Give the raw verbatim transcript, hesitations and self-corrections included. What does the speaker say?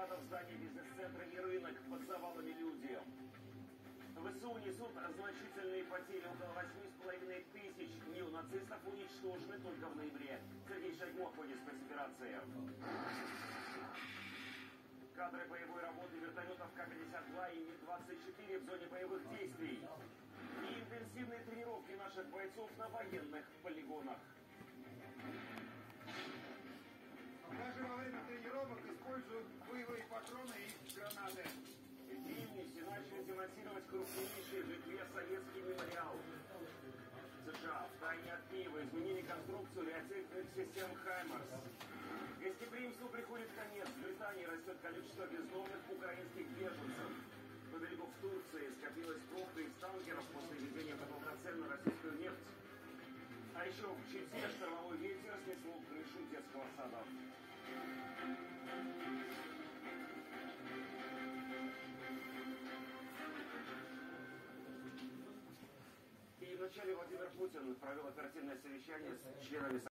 снарядов в здании бизнес-центра и рынок, под завалами люди. ВСУ несут значительные потери, около восьми с половиной тысяч неонацистов уничтожены только в ноябре. Сергей Шойгу в ходе спецоперации. Кадры боевой работы вертолетов Ка пятьдесят два и Ми двадцать четыре в зоне боевых действий. И интенсивные тренировки наших бойцов на военных полигонах. Даже во время тренировок используют боевые патроны и гранаты. В Вильнюсе начали демонтировать крупнейший в Литве советский мемориал. США втайне от Киева изменили конструкцию реактивных систем «Хаймарс». Гостеприимству приходит конец. В Британии растет количество бездомных украинских беженцев. По берегу в Турции скопилась пробка из танкеров после введения потока цен на российскую нефть. А еще в Чите штормовой ветер снесло крышу детского сада. И вначале Владимир Путин провел оперативное совещание с членами